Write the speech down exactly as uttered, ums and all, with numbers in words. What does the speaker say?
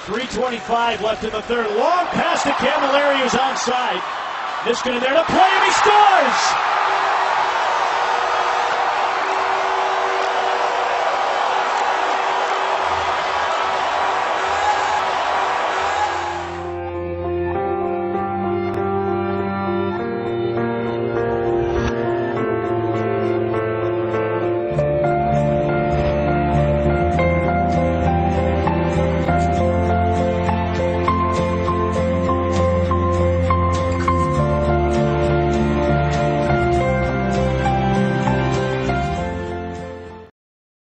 three twenty-five left in the third. Long pass to Cammalleri, who's onside. Niskanen there to play, and he scores!